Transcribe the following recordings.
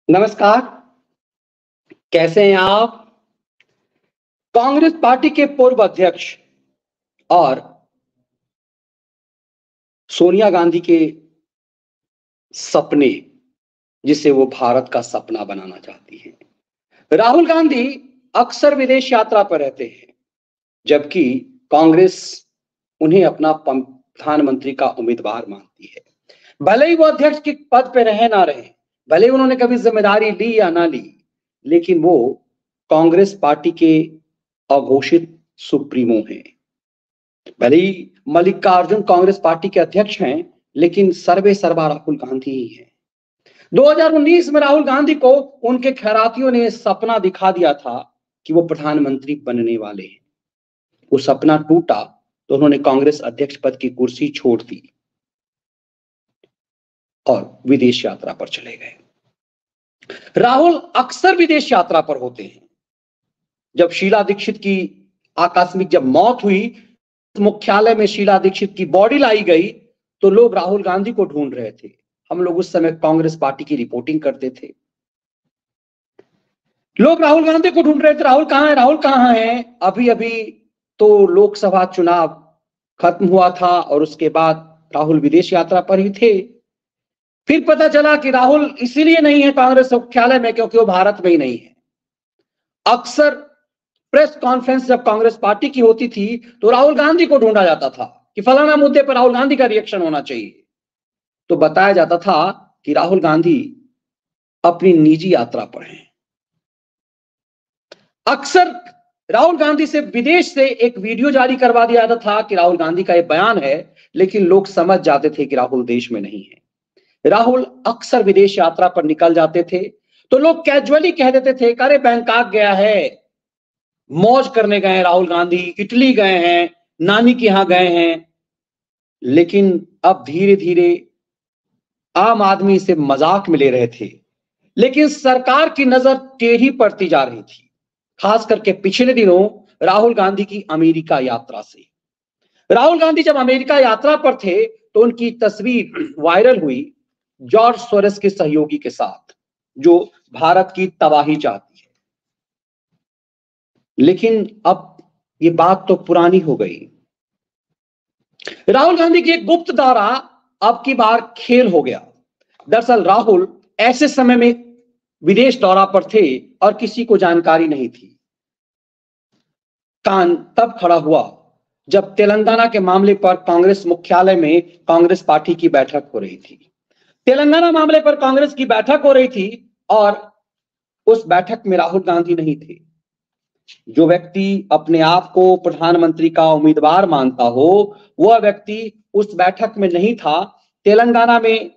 नमस्कार। कैसे हैं आप? कांग्रेस पार्टी के पूर्व अध्यक्ष और सोनिया गांधी के सपने, जिसे वो भारत का सपना बनाना चाहती हैं। राहुल गांधी अक्सर विदेश यात्रा पर रहते हैं, जबकि कांग्रेस उन्हें अपना प्रधानमंत्री का उम्मीदवार मानती है। भले ही वो अध्यक्ष के पद पे रहे ना रहे, भले ही उन्होंने कभी जिम्मेदारी ली या ना ली, लेकिन वो कांग्रेस पार्टी के अघोषित सुप्रीमो हैं। भले ही मल्लिकार्जुन कांग्रेस पार्टी के अध्यक्ष हैं, लेकिन सर्वे सर्वा राहुल गांधी ही हैं। 2019 में राहुल गांधी को उनके खैरातियों ने सपना दिखा दिया था कि वो प्रधानमंत्री बनने वाले हैं। वो सपना टूटा तो उन्होंने कांग्रेस अध्यक्ष पद की कुर्सी छोड़ दी और विदेश यात्रा पर चले गए। राहुल अक्सर विदेश यात्रा पर होते हैं। जब शीला दीक्षित की आकस्मिक मौत हुई, मुख्यालय में शीला दीक्षित की बॉडी लाई गई, तो लोग राहुल गांधी को ढूंढ रहे थे। हम लोग उस समय कांग्रेस पार्टी की रिपोर्टिंग करते थे। लोग राहुल गांधी को ढूंढ रहे थे, राहुल कहां है, राहुल कहां है। अभी अभी तो लोकसभा चुनाव खत्म हुआ था और उसके बाद राहुल विदेश यात्रा पर ही थे। फिर पता चला कि राहुल इसीलिए नहीं है कांग्रेस मुख्यालय में क्योंकि वो भारत में ही नहीं है। अक्सर प्रेस कॉन्फ्रेंस जब कांग्रेस पार्टी की होती थी तो राहुल गांधी को ढूंढा जाता था कि फलाना मुद्दे पर राहुल गांधी का रिएक्शन होना चाहिए। तो बताया जाता था कि राहुल गांधी अपनी निजी यात्रा पर हैं। अक्सर राहुल गांधी से विदेश से एक वीडियो जारी करवा दिया जाता था कि राहुल गांधी का यह बयान है, लेकिन लोग समझ जाते थे कि राहुल देश में नहीं है। राहुल अक्सर विदेश यात्रा पर निकल जाते थे तो लोग कैजुअली कह देते थे, अरे बैंकॉक गया है, मौज करने गए हैं राहुल गांधी, इटली गए हैं, नानी के यहां गए हैं। लेकिन अब धीरे धीरे आम आदमी इसे मजाक में ले रहे थे, लेकिन सरकार की नजर टेढ़ी पड़ती जा रही थी, खास करके पिछले दिनों राहुल गांधी की अमेरिका यात्रा से। राहुल गांधी जब अमेरिका यात्रा पर थे तो उनकी तस्वीर वायरल हुई जॉर्ज सोरोस के सहयोगी के साथ, जो भारत की तबाही चाहती है। लेकिन अब ये बात तो पुरानी हो गई। राहुल गांधी की एक गुप्त दौरा अब की बार खेल हो गया। दरअसल राहुल ऐसे समय में विदेश दौरा पर थे और किसी को जानकारी नहीं थी। कान तब खड़ा हुआ जब तेलंगाना के मामले पर कांग्रेस मुख्यालय में कांग्रेस पार्टी की बैठक हो रही थी। तेलंगाना मामले पर कांग्रेस की बैठक हो रही थी और उस बैठक में राहुल गांधी नहीं थे। जो व्यक्ति अपने आप को प्रधानमंत्री का उम्मीदवार मानता हो, वह व्यक्ति उस बैठक में नहीं था। तेलंगाना में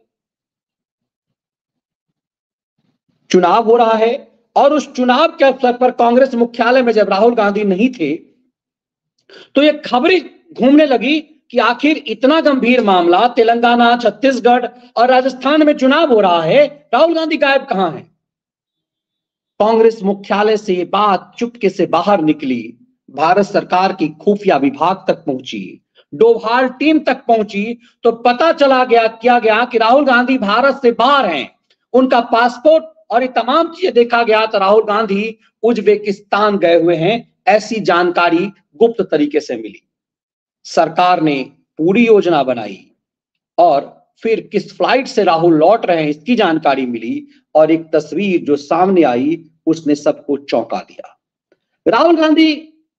चुनाव हो रहा है और उस चुनाव के अवसर पर कांग्रेस मुख्यालय में जब राहुल गांधी नहीं थे तो ये खबरें घूमने लगी कि आखिर इतना गंभीर मामला, तेलंगाना, छत्तीसगढ़ और राजस्थान में चुनाव हो रहा है, राहुल गांधी गायब कहां है। कांग्रेस मुख्यालय से ये बात चुपके से बाहर निकली, भारत सरकार की खुफिया विभाग तक पहुंची, डोभाल टीम तक पहुंची, तो पता चला गया कि राहुल गांधी भारत से बाहर हैं। उनका पासपोर्ट और ये तमाम चीजें देखा गया तो राहुल गांधी उज्बेकिस्तान गए हुए हैं, ऐसी जानकारी गुप्त तरीके से मिली। सरकार ने पूरी योजना बनाई और फिर किस फ्लाइट से राहुल लौट रहे हैं इसकी जानकारी मिली और एक तस्वीर जो सामने आई उसने सबको चौंका दिया। राहुल गांधी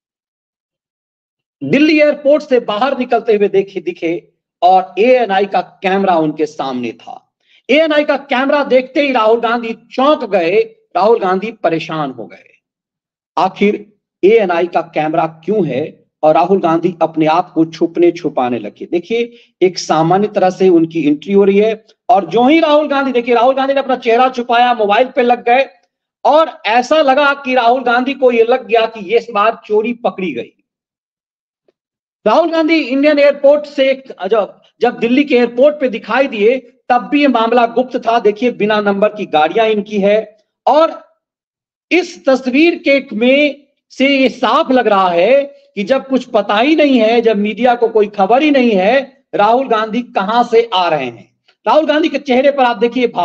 दिल्ली एयरपोर्ट से बाहर निकलते हुए दिखे और एएनआई का कैमरा उनके सामने था। एएनआई का कैमरा देखते ही राहुल गांधी चौंक गए, राहुल गांधी परेशान हो गए। आखिर एएनआई का कैमरा क्यों है और राहुल गांधी अपने आप को छुपने छुपाने लगे। देखिए, एक सामान्य तरह से उनकी एंट्री हो रही है और जो ही राहुल गांधी ने अपना चेहरा छुपाया, मोबाइल पे लग गए और ऐसा लगा कि राहुल गांधी को यह लग गया कि ये बार चोरी पकड़ी गई। राहुल गांधी इंडियन एयरपोर्ट से जब दिल्ली के एयरपोर्ट पे दिखाई दिए तब भी ये मामला गुप्त था। देखिए, बिना नंबर की गाड़ियां इनकी है और इस तस्वीर के में से ये साफ लग रहा है कि जब कुछ पता ही नहीं है, जब मीडिया को कोई खबर ही नहीं है, राहुल गांधी कहां से आ रहे हैं। राहुल गांधी के चेहरे पर आप देखिए भाव,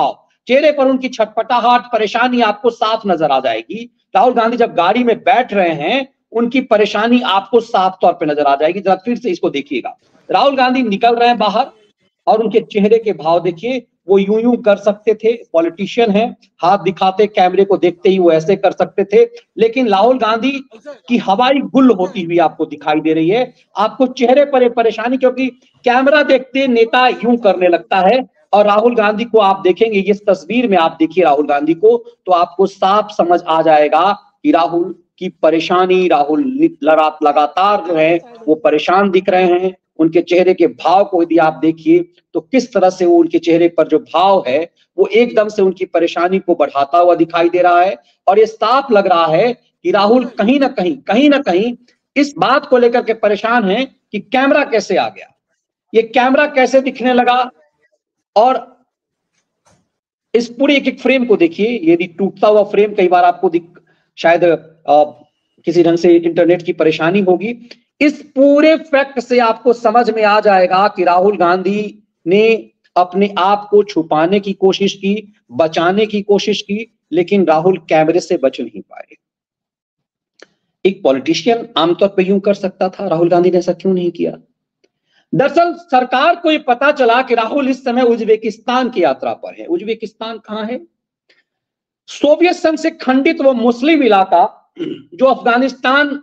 चेहरे पर उनकी छटपटाहट, परेशानी आपको साफ नजर आ जाएगी। राहुल गांधी जब गाड़ी में बैठ रहे हैं, उनकी परेशानी आपको साफ तौर पे नजर आ जाएगी। जरा फिर से इसको देखिएगा। राहुल गांधी निकल रहे हैं बाहर और उनके चेहरे के भाव देखिए। वो यूं यूं कर सकते थे, पॉलिटिशियन है, हाथ दिखाते कैमरे को देखते ही वो ऐसे कर सकते थे, लेकिन राहुल गांधी की हवाई गुल होती हुई आपको दिखाई दे रही है। आपको चेहरे पर एक परेशानी, क्योंकि कैमरा देखते नेता यूं करने लगता है। और राहुल गांधी को आप देखेंगे इस तस्वीर में, आप देखिए राहुल गांधी को, तो आपको साफ समझ आ जाएगा कि राहुल की परेशानी, राहुल लगातार जो है वो परेशान दिख रहे हैं। उनके चेहरे के भाव को यदि आप देखिए तो किस तरह से वो उनके चेहरे पर जो भाव है वो एकदम से उनकी परेशानी को बढ़ाता हुआ दिखाई दे रहा है। और ये साफ लग रहा है कि राहुल कहीं ना कहीं इस बात को लेकर के परेशान हैं कि कैमरा कैसे आ गया, ये कैमरा कैसे दिखने लगा। और इस पूरे एक एक फ्रेम को देखिए, यदि टूटता हुआ फ्रेम कई बार आपको शायद किसी ढंग से इंटरनेट की परेशानी होगी। इस पूरे फैक्ट से आपको समझ में आ जाएगा कि राहुल गांधी ने अपने आप को छुपाने की कोशिश की, बचाने की कोशिश की, लेकिन राहुल कैमरे से बच नहीं पाए। एक पॉलिटिशियन आमतौर पर यूं कर सकता था, राहुल गांधी ने ऐसा क्यों नहीं किया? दरअसल सरकार को यह पता चला कि राहुल इस समय उज्बेकिस्तान की यात्रा पर है। उज्बेकिस्तान कहां है? सोवियत संघ से खंडित वो मुस्लिम इलाका जो अफगानिस्तान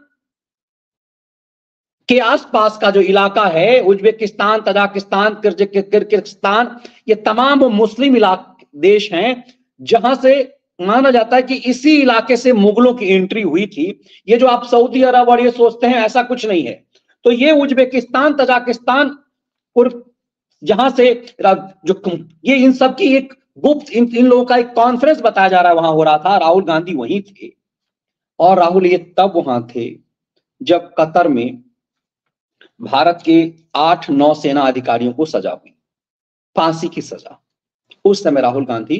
के आसपास का जो इलाका है, उज्बेकिस्तान, तजाकिस्तान, किर्गिस्तान, ये तमाम वो मुस्लिम देश हैं जहां से माना जाता है कि इसी इलाके से मुगलों की एंट्री हुई थी। ये जो आप सऊदी अरब और ये सोचते हैं, ऐसा कुछ नहीं है। तो ये उज्बेकिस्तान, तजाकिस्तान और जहां से जो ये इन सब की एक गुप्त इन लोगों का एक कॉन्फ्रेंस बताया जा रहा है वहां हो रहा था। राहुल गांधी वहीं थे और राहुल ये तब वहां थे जब कतर में भारत के 8-9 सेना अधिकारियों को सजा हुई, फांसी की सजा। उस समय राहुल गांधी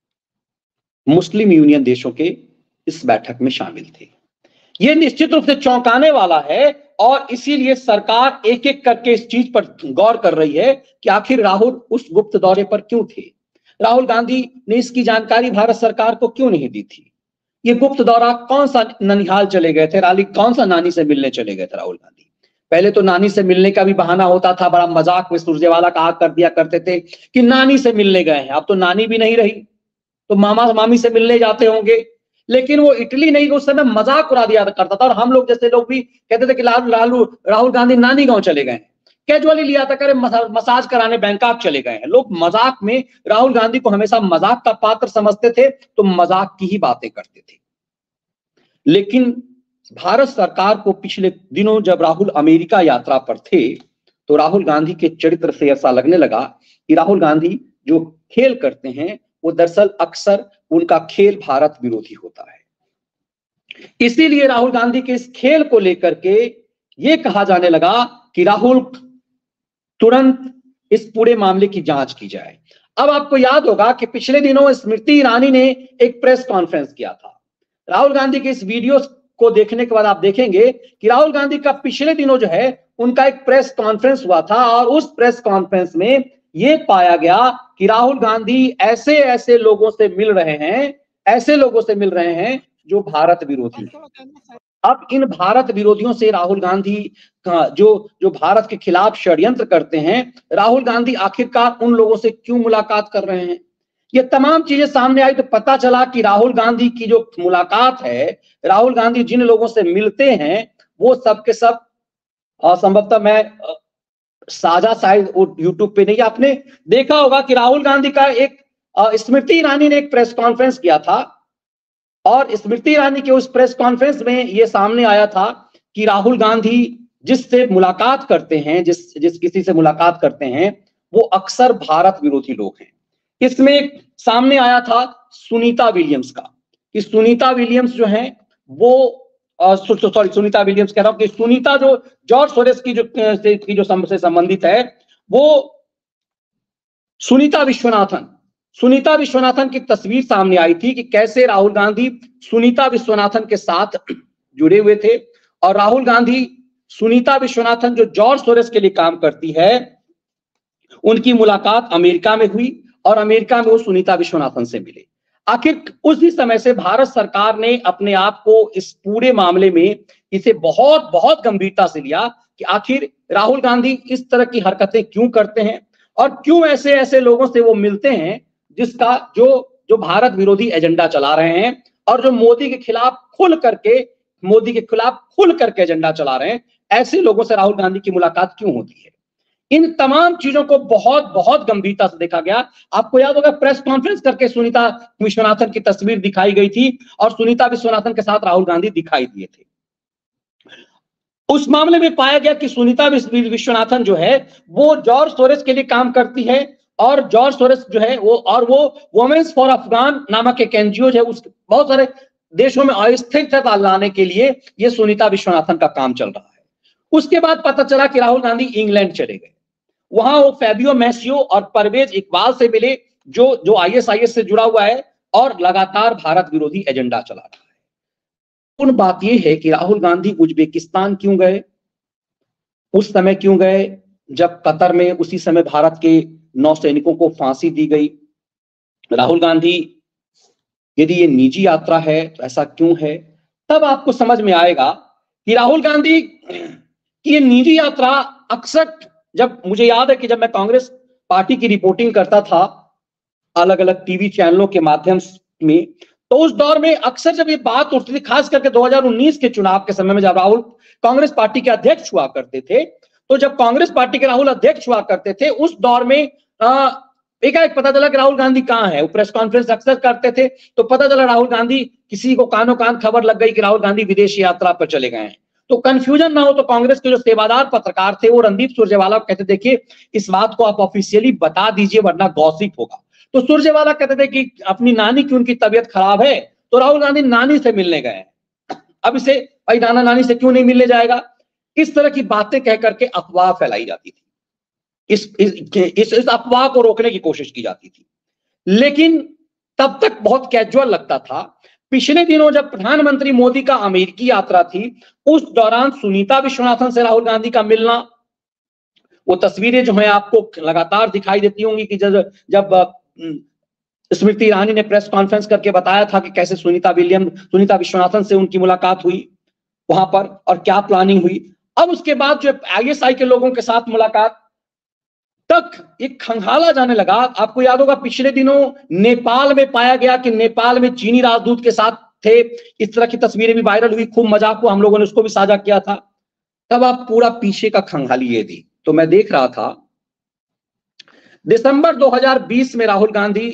मुस्लिम यूनियन देशों के इस बैठक में शामिल थे। यह निश्चित रूप से चौंकाने वाला है और इसीलिए सरकार एक एक करके इस चीज पर गौर कर रही है कि आखिर राहुल उस गुप्त दौरे पर क्यों थे। राहुल गांधी ने इसकी जानकारी भारत सरकार को क्यों नहीं दी थी? ये गुप्त दौरा कौन सा, ननिहाल चले गए थे, कौन सा नानी से मिलने चले गए थे राहुल गांधी? पहले तो नानी से मिलने का भी बहाना होता था, बड़ा मजाक में सुरजेवाला कहा कर दिया करते थे कि नानी से मिलने गए हैं। अब तो नानी भी नहीं रही, तो मामा मामी से मिलने जाते होंगे। लेकिन वो इटली नहीं, उस समय मजाक उड़ा दिया करता था। और हम लोग जैसे लोग भी कहते थे कि राहुल गांधी नानी गांव चले गए हैं, कैजुअली लिया था, करे मसाज कराने बैंकॉक चले गए हैं। लोग मजाक में राहुल गांधी को हमेशा मजाक का पात्र समझते थे, तो मजाक की ही बातें करते थे। लेकिन भारत सरकार को पिछले दिनों जब राहुल अमेरिका यात्रा पर थे, तो राहुल गांधी के चरित्र से ऐसा लगने लगा कि राहुल गांधी जो खेल करते हैं वो दरअसल अक्सर उनका खेल भारत विरोधी होता है। इसीलिए राहुल गांधी के इस खेल को लेकर के ये कहा जाने लगा कि राहुल तुरंत इस पूरे मामले की जांच की जाए। अब आपको याद होगा कि पिछले दिनों स्मृति ईरानी ने एक प्रेस कॉन्फ्रेंस किया था। राहुल गांधी के इस वीडियो को देखने के बाद आप देखेंगे कि राहुल गांधी का पिछले दिनों जो है उनका एक प्रेस कॉन्फ्रेंस हुआ था और उस प्रेस कॉन्फ्रेंस में यह पाया गया कि राहुल गांधी ऐसे ऐसे लोगों से मिल रहे हैं जो भारत विरोधी हैं। अब इन भारत विरोधियों से राहुल गांधी जो भारत के खिलाफ षड्यंत्र करते हैं, राहुल गांधी आखिरकार उन लोगों से क्यों मुलाकात कर रहे हैं? ये तमाम चीजें सामने आई तो पता चला कि राहुल गांधी की जो मुलाकात है, राहुल गांधी जिन लोगों से मिलते हैं वो सब के सब संभवतः मैं साझा शायद यूट्यूब पे नहीं, आपने देखा होगा कि राहुल गांधी का एक स्मृति ईरानी ने एक प्रेस कॉन्फ्रेंस किया था और स्मृति ईरानी के उस प्रेस कॉन्फ्रेंस में यह सामने आया था कि राहुल गांधी जिससे मुलाकात करते हैं, जिस किसी से मुलाकात करते हैं, वो अक्सर भारत विरोधी लोग हैं। इसमें सामने आया था सुनीता विलियम्स का, कि सुनीता विलियम्स जो है वो सुनीता विलियम्स कह रहा हूं कि सुनीता जो जॉर्ज सोरेस की जो से संबंधित है, वो सुनीता विश्वनाथन की तस्वीर सामने आई थी कि कैसे राहुल गांधी सुनीता विश्वनाथन के साथ जुड़े हुए थे। और राहुल गांधी सुनीता विश्वनाथन जो जॉर्ज सोरेस के लिए काम करती है, उनकी मुलाकात अमेरिका में हुई और अमेरिका में वो सुनीता विश्वनाथन से मिले। आखिर उसी समय से भारत सरकार ने अपने आप को इस पूरे मामले में इसे बहुत बहुत गंभीरता से लिया कि आखिर राहुल गांधी इस तरह की हरकतें क्यों करते हैं और क्यों ऐसे ऐसे लोगों से वो मिलते हैं जिसका जो भारत विरोधी एजेंडा चला रहे हैं और जो मोदी के खिलाफ खुल करके एजेंडा चला रहे हैं। ऐसे लोगों से राहुल गांधी की मुलाकात क्यों होती है? इन तमाम चीजों को बहुत बहुत गंभीरता से देखा गया। आपको याद होगा प्रेस कॉन्फ्रेंस करके सुनीता विश्वनाथन की तस्वीर दिखाई गई थी और सुनीता विश्वनाथन के साथ राहुल गांधी दिखाई दिए थे। उस मामले में पाया गया कि सुनीता विश्वनाथन जो है वो जॉर्ज सोरोस के लिए काम करती है और जॉर्ज सोरोस जो है वो वुमेन्स फॉर अफगान नामक एक एनजीओ है, उस बहुत सारे देशों में अस्थिरता लाने के लिए ये सुनीता विश्वनाथन का काम चल रहा है। उसके बाद पता चला कि राहुल गांधी इंग्लैंड चले गए। वहां वो फैबियो मैसियो और परवेज इकबाल से मिले जो आईएसआईएस से जुड़ा हुआ है और लगातार भारत विरोधी एजेंडा चला रहा है। पूर्ण बात यह है कि राहुल गांधी उज्बेकिस्तान क्यों गए, उस समय क्यों गए जब कतर में उसी समय भारत के 9 सैनिकों को फांसी दी गई। राहुल गांधी यदि ये निजी यात्रा है तो ऐसा क्यों है? तब आपको समझ में आएगा कि राहुल गांधी की ये निजी यात्रा अक्सर, जब मुझे याद है कि जब मैं कांग्रेस पार्टी की रिपोर्टिंग करता था अलग अलग टीवी चैनलों के माध्यम में, तो उस दौर में अक्सर जब ये बात उठती थी, खास करके 2019 के चुनाव के समय में जब राहुल कांग्रेस पार्टी के अध्यक्ष हुआ करते थे, तो जब कांग्रेस पार्टी के राहुल अध्यक्ष हुआ करते थे उस दौर में एकाएक पता चला कि राहुल गांधी कहां है। वो प्रेस कॉन्फ्रेंस अक्सर करते थे तो पता चला राहुल गांधी, किसी को कानों कान खबर लग गई कि राहुल गांधी विदेशी यात्रा पर चले गए हैं। तो कंफ्यूजन ना हो तो कांग्रेस के जो सेवादार पत्रकार थे वो रणदीप सुरजेवाला कहते, देखिए इस बात को आप ऑफिशियली बता दीजिए वरना गॉसिप होगा। तो सुरजेवाला कहते थे कि अपनी नानी की उनकी तबीयत खराब है तो राहुल गांधी नानी से मिलने गए। अब इसे भाई नाना नानी से क्यों नहीं मिलने जाएगा, इस तरह की बातें कह करके अफवाह फैलाई जाती थी, इस अफवाह को रोकने की कोशिश की जाती थी। लेकिन तब तक बहुत कैजुअल लगता था। पिछले दिनों जब प्रधानमंत्री मोदी का अमेरिकी यात्रा थी उस दौरान सुनीता विश्वनाथन से राहुल गांधी का मिलना, वो तस्वीरें जो है आपको लगातार दिखाई देती होंगी कि जब स्मृति ईरानी ने प्रेस कॉन्फ्रेंस करके बताया था कि कैसे सुनीता विश्वनाथन से उनकी मुलाकात हुई वहां पर और क्या प्लानिंग हुई। अब उसके बाद जो आईएसआई के लोगों के साथ मुलाकात तक एक खंगाला जाने लगा। आपको याद होगा पिछले दिनों नेपाल में पाया गया कि नेपाल में चीनी राजदूत के साथ थे, इस तरह की तस्वीरें भी वायरल हुई, खूब मजाक हुआ, हम लोगों ने उसको भी साझा किया था। तब आप पूरा पीछे का खंगालिए दी। तो मैं देख रहा था दिसंबर 2020 में राहुल गांधी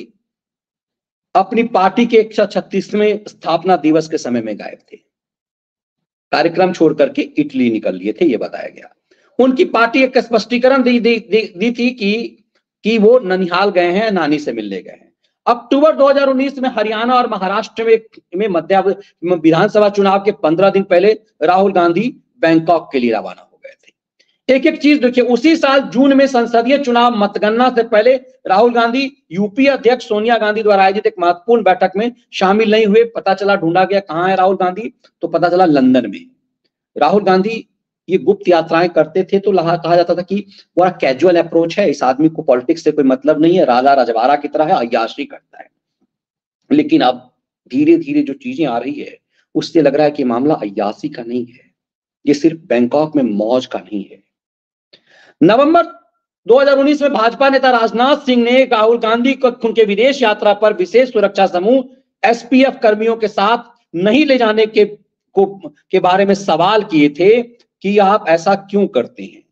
अपनी पार्टी के 136वें स्थापना दिवस के समय में गायब थे, कार्यक्रम छोड़ करके इटली निकल लिए थे, यह बताया गया। उनकी पार्टी एक स्पष्टीकरण दी थी कि वो ननिहाल गए हैं, नानी से मिलने गए हैं। अक्टूबर 2019 में हरियाणा और महाराष्ट्र में मध्य विधानसभा चुनाव के 15 दिन पहले राहुल गांधी बैंकॉक के लिए रवाना हो गए थे। एक एक चीज देखिए, उसी साल जून में संसदीय चुनाव मतगणना से पहले राहुल गांधी यूपी अध्यक्ष सोनिया गांधी द्वारा आयोजित एक महत्वपूर्ण बैठक में शामिल नहीं हुए। पता चला, ढूंढा गया कहां है राहुल गांधी, तो पता चला लंदन में। राहुल गांधी ये गुप्त यात्राएं करते थे तो कहा जाता था कि बड़ा कैजुअल अप्रोच है, इस आदमी को पॉलिटिक्स से कोई मतलब नहीं है, राजा रजवाड़ा की तरह है, अय्याशी करता है। लेकिन अब धीरे धीरे जो चीजें आ रही है उससे लग रहा है कि मामला अय्याशी का नहीं है, ये सिर्फ बैंकॉक में मौज का नहीं है। नवंबर 2019 में भाजपा नेता राजनाथ सिंह ने राहुल गांधी को उनके विदेश यात्रा पर विशेष सुरक्षा समूह एसपीएफ कर्मियों के साथ नहीं ले जाने के बारे में सवाल किए थे कि आप ऐसा क्यों करते हैं।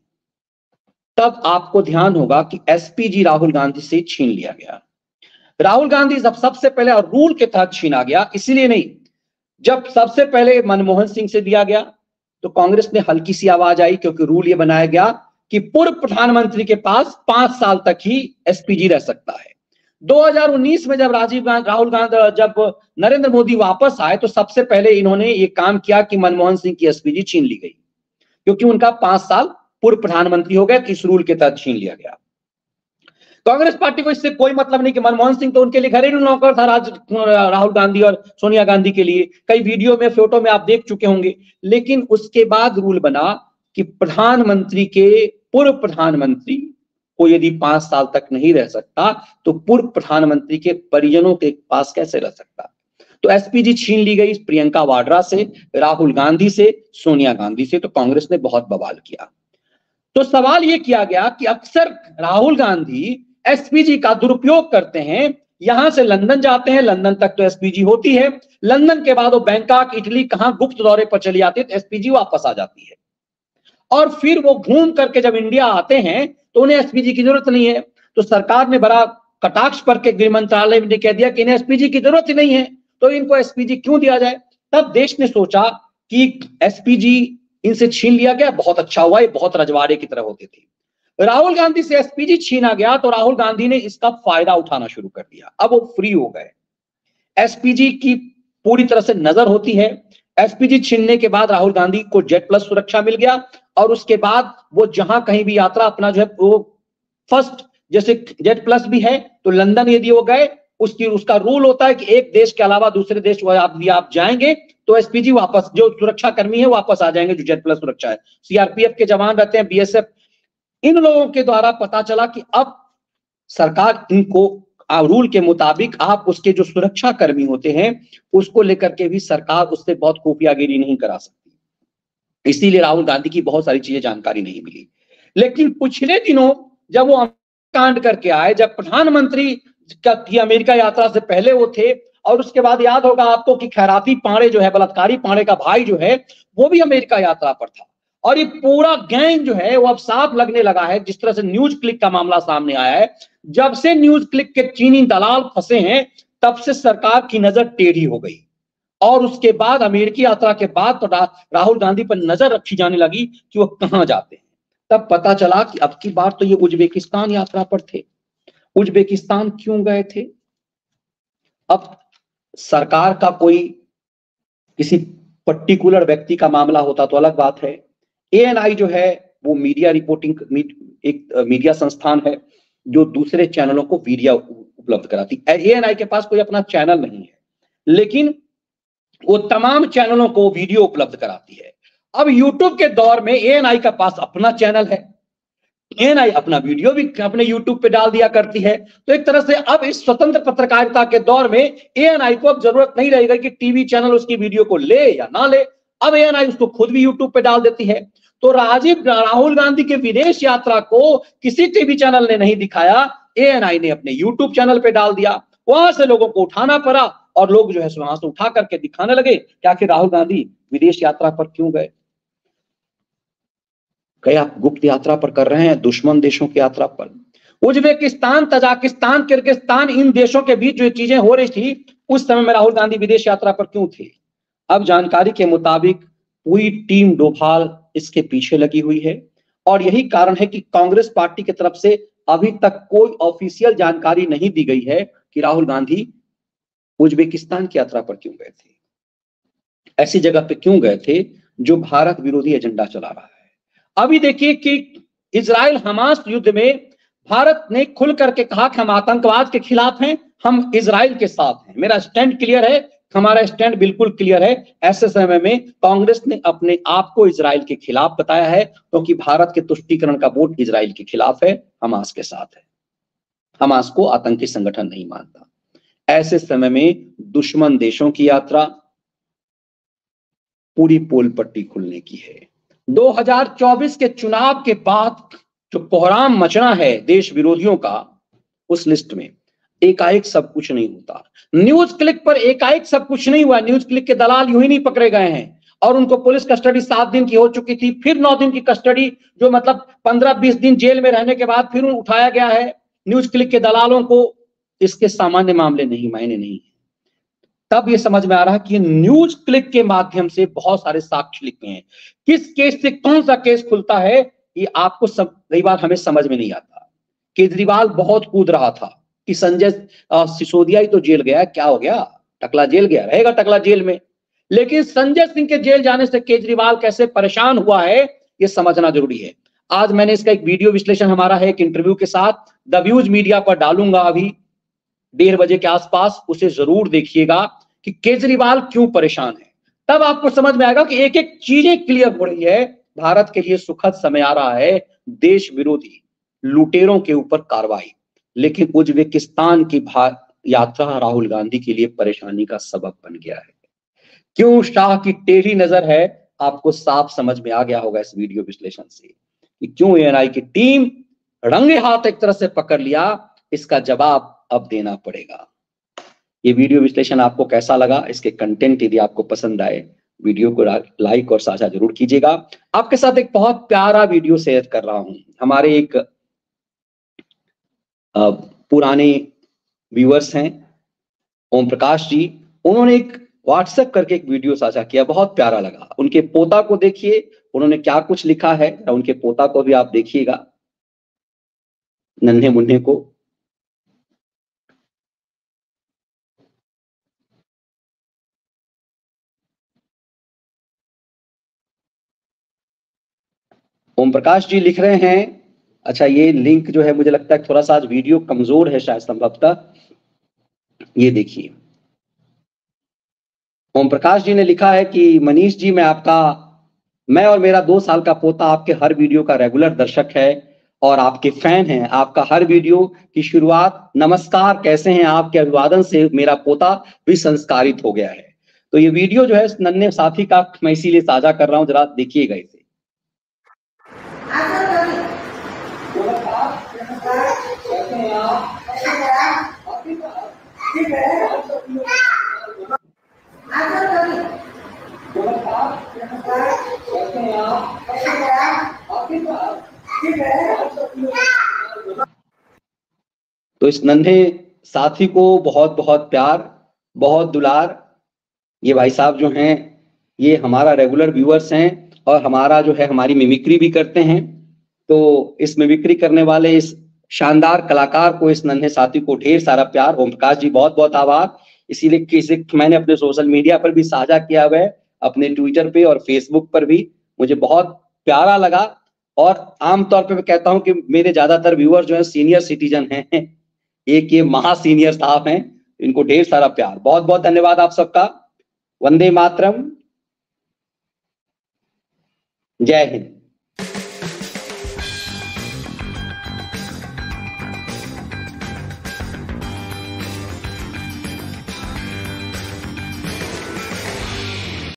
तब आपको ध्यान होगा कि एसपीजी राहुल गांधी से छीन लिया गया। राहुल गांधी जब सबसे पहले और रूल के तहत छीना गया, इसीलिए नहीं, जब सबसे पहले मनमोहन सिंह से दिया गया तो कांग्रेस ने हल्की सी आवाज आई, क्योंकि रूल ये बनाया गया कि पूर्व प्रधानमंत्री के पास 5 साल तक ही एसपीजी रह सकता है। 2019 में जब राहुल गांधी जब नरेंद्र मोदी वापस आए तो सबसे पहले इन्होंने ये काम किया कि मनमोहन सिंह की एसपीजी छीन ली गई, क्योंकि उनका 5 साल पूर्व प्रधानमंत्री हो गए, इस रूल के तहत छीन लिया गया। कांग्रेस पार्टी को इससे कोई मतलब नहीं कि मनमोहन सिंह तो उनके लिए घरेलू नौकर था राहुल गांधी और सोनिया गांधी के लिए, कई वीडियो में फोटो में आप देख चुके होंगे। लेकिन उसके बाद रूल बना कि प्रधानमंत्री के पूर्व प्रधानमंत्री कोई यदि 5 साल तक नहीं रह सकता तो पूर्व प्रधानमंत्री के परिजनों के पास कैसे रह सकता। तो एसपीजी छीन ली गई प्रियंका वाड्रा से, राहुल गांधी से, सोनिया गांधी से। तो कांग्रेस ने बहुत बवाल किया। तो सवाल यह किया गया कि अक्सर राहुल गांधी एसपीजी का दुरुपयोग करते हैं, यहां से लंदन जाते हैं, लंदन तक तो एसपीजी होती है, लंदन के बाद वो बैंकॉक, इटली, कहां गुप्त दौरे पर चली जाती है, तो एसपीजी वापस आ जाती है। और फिर वो घूम करके जब इंडिया आते हैं तो उन्हें एसपीजी की जरूरत नहीं है। तो सरकार ने बड़ा कटाक्ष पर के गृह मंत्रालय ने कह दिया कि इन्हें एसपीजी की जरूरत ही नहीं है, तो इनको एसपीजी क्यों दिया जाए। तब देश ने सोचा कि एसपीजी इनसे छीन लिया गया, बहुत अच्छा हुआ, ये बहुत रजवाड़े की तरह होते थे। राहुल गांधी से एसपीजी छीना गया तो राहुल गांधी ने इसका फायदा उठाना शुरू कर दिया। अब वो फ्री हो गए, एसपीजी की पूरी तरह से नजर होती है। एसपीजी छीनने के बाद राहुल गांधी को जेट प्लस सुरक्षा मिल गया और उसके बाद वो जहां कहीं भी यात्रा अपना जो है वो फर्स्ट, जैसे जेट प्लस भी है तो लंदन यदि वो गए, उसका रूल होता है कि एक देश के अलावा दूसरे देश आप जाएंगे तो एसपीजी वापस, जो सुरक्षा कर्मी है वापस आ जाएंगे, जो जेट प्लस सुरक्षा है। सीआरपीएफ के जवान रहते हैं, बीएसएफ, इन लोगों के द्वारा पता चला कि अब सरकार इनको रूल के मुताबिक आप उसके जो सुरक्षा कर्मी होते हैं उसको लेकर के भी सरकार उससे बहुत खुफियागिरी नहीं करा सकती। इसीलिए राहुल गांधी की बहुत सारी चीजें जानकारी नहीं मिली। लेकिन पिछले दिनों जब वो कांड करके आए, जब प्रधानमंत्री की अमेरिका यात्रा से पहले वो थे, और उसके बाद याद होगा आपको कि खैराती पांडे जो है, बलात्कारी पांडे का भाई जो है, वो भी अमेरिका यात्रा पर था। और ये पूरा गैंग जो है वो अब साफ लगने लगा है। जिस तरह से न्यूज क्लिक का मामला सामने आया है, जब से न्यूज क्लिक के चीनी दलाल फंसे हैं तब से सरकार की नजर टेढ़ी हो गई। और उसके बाद अमेरिकी यात्रा के बाद तो राहुल गांधी पर नजर रखी जाने लगी कि वो कहां जाते हैं। तब पता चला कि अब की बार तो ये उज्बेकिस्तान यात्रा पर थे। उज्बेकिस्तान क्यों गए थे? अब सरकार का कोई किसी पर्टिकुलर व्यक्ति का मामला होता तो अलग बात है। एएनआई जो है वो मीडिया रिपोर्टिंग एक मीडिया संस्थान है जो दूसरे चैनलों को वीडियो उपलब्ध कराती है। एएनआई के पास कोई अपना चैनल नहीं है, लेकिन वो तमाम चैनलों को वीडियो उपलब्ध कराती है। अब यूट्यूब के दौर में एएनआई का पास अपना चैनल है, एएनआई अपना वीडियो भी अपने यूट्यूब पे डाल दिया करती है। तो एक तरह से अब इस स्वतंत्र पत्रकारिता के दौर में एएनआई को अब जरूरत नहीं रहेगी कि टीवी चैनल उसकी वीडियो को ले या ना ले, अब एएनआई उसको खुद भी यूट्यूब पे डाल देती है। तो राहुल गांधी के विदेश यात्रा को किसी टीवी चैनल ने नहीं दिखाया, एएनआई ने अपने यूट्यूब चैनल पे डाल दिया। वहां से लोगों को उठाना पड़ा और लोग जो है वहां से उठा करके दिखाने लगे कि आखिर राहुल गांधी विदेश यात्रा पर क्यों गए। आप गुप्त यात्रा पर कर रहे हैं, दुश्मन देशों की यात्रा पर। उज्बेकिस्तान, तजाकिस्तान, किर्गिस्तान, इन देशों के बीच जो चीजें हो रही थी उस समय में राहुल गांधी विदेश यात्रा पर क्यों थे? अब जानकारी के मुताबिक पूरी टीम डोभाल इसके पीछे लगी हुई है और यही कारण है कि कांग्रेस पार्टी की तरफ से अभी तक कोई ऑफिशियल जानकारी नहीं दी गई है कि राहुल गांधी उज्बेकिस्तान की यात्रा पर क्यों गए थे, ऐसी जगह पे क्यों गए थे जो भारत विरोधी एजेंडा चला रहा है। अभी देखिए कि इजराइल हमास युद्ध में भारत ने खुल करके कहा कि हम आतंकवाद के खिलाफ हैं, हम इजराइल के साथ हैं, मेरा स्टैंड क्लियर है, हमारा स्टैंड बिल्कुल क्लियर है। ऐसे समय में कांग्रेस ने अपने आप को इजराइल के खिलाफ बताया है, क्योंकि भारत के तुष्टीकरण का वोट इजराइल के खिलाफ है, हमास के साथ है, हमास को आतंकी संगठन नहीं मानता। ऐसे समय में दुश्मन देशों की यात्रा पूरी पोल पट्टी खुलने की है। 2024 के चुनाव के बाद जो कोहराम मचना है देश विरोधियों का, उस लिस्ट में एकाएक सब कुछ नहीं होता। न्यूज क्लिक पर एकाएक सब कुछ नहीं हुआ। न्यूज क्लिक के दलाल यूं ही नहीं पकड़े गए हैं और उनको पुलिस कस्टडी 7 दिन की हो चुकी थी, फिर 9 दिन की कस्टडी, जो मतलब 15-20 दिन जेल में रहने के बाद फिर उठाया गया है न्यूज क्लिक के दलालों को। इसके सामान्य मामले नहीं, मायने नहीं। तब ये समझ में आ रहा है कि न्यूज क्लिक के माध्यम से बहुत सारे साक्ष्य लिखे हैं। किस केस से कौन सा केस खुलता है ये आपको कई बार हमें समझ में नहीं आता। केजरीवाल बहुत कूद रहा था कि संजय सिसोदिया ही तो जेल गया, क्या हो गया, टकला जेल गया, रहेगा टकला जेल में। लेकिन संजय सिंह के जेल जाने से केजरीवाल कैसे परेशान हुआ है ये समझना जरूरी है। आज मैंने इसका एक वीडियो विश्लेषण हमारा है एक इंटरव्यू के साथ द व्यूज मीडिया पर डालूंगा अभी 1:30 बजे के आसपास, उसे जरूर देखिएगा कि केजरीवाल क्यों परेशान है। तब आपको समझ में आएगा कि एक एक चीजें क्लियर हो रही है। भारत के लिए सुखद समय आ रहा है, देश विरोधी लुटेरों के ऊपर कार्रवाई। लेकिन उज्बेकिस्तान की यात्रा राहुल गांधी के लिए परेशानी का सबब बन गया है। क्यों शाह की टेढ़ी नजर है, आपको साफ समझ में आ गया होगा इस वीडियो विश्लेषण से कि क्यों एएनआई की टीम रंगे हाथ एक तरह से पकड़ लिया। इसका जवाब अब देना पड़ेगा। ये वीडियो विश्लेषण आपको कैसा लगा, इसके कंटेंट यदि आपको पसंद आए वीडियो को लाइक और साझा जरूर कीजिएगा। आपके साथ एक बहुत प्यारा वीडियो शेयर कर रहा हूं। हमारे एक पुराने व्यूअर्स हैं ओम प्रकाश जी, उन्होंने एक व्हाट्सएप करके एक वीडियो साझा किया, बहुत प्यारा लगा। उनके पोता को देखिए, उन्होंने क्या कुछ लिखा है, उनके पोता को भी आप देखिएगा, नन्हे मुन्ने को। ओम प्रकाश जी लिख रहे हैं, अच्छा ये लिंक जो है मुझे लगता है थोड़ा सा आज वीडियो कमजोर है शायद संभवतः, ये देखिए। ओम प्रकाश जी ने लिखा है कि मनीष जी मैं और मेरा 2 साल का पोता आपके हर वीडियो का रेगुलर दर्शक है और आपके फैन हैं। आपका हर वीडियो की शुरुआत नमस्कार कैसे हैं आप के अभिवादन से मेरा पोता भी संस्कारित हो गया है। तो ये वीडियो जो है नन्हे साथी का मैं इसीलिए साझा कर रहा हूं, जरा देखिएगा इसे। तो इस नन्हे साथी को बहुत बहुत प्यार, बहुत दुलार। ये भाई साहब जो हैं ये हमारा रेगुलर व्यूअर्स हैं और हमारा जो है हमारी मिमिक्री भी करते हैं। तो इस मिमिक्री करने वाले इस शानदार कलाकार को, इस नन्हे साथी को ढेर सारा प्यार। ओम प्रकाश जी बहुत बहुत आभार। इसीलिए किसी मैंने अपने सोशल मीडिया पर भी साझा किया हुआ है, अपने ट्विटर पे और फेसबुक पर भी। मुझे बहुत प्यारा लगा और आमतौर पे मैं कहता हूं कि मेरे ज्यादातर व्यूअर जो है सीनियर सिटीजन हैं, एक ये महा सीनियर साहब हैं, इनको ढेर सारा प्यार। बहुत बहुत धन्यवाद आप सबका। वंदे मातरम, जय हिंद।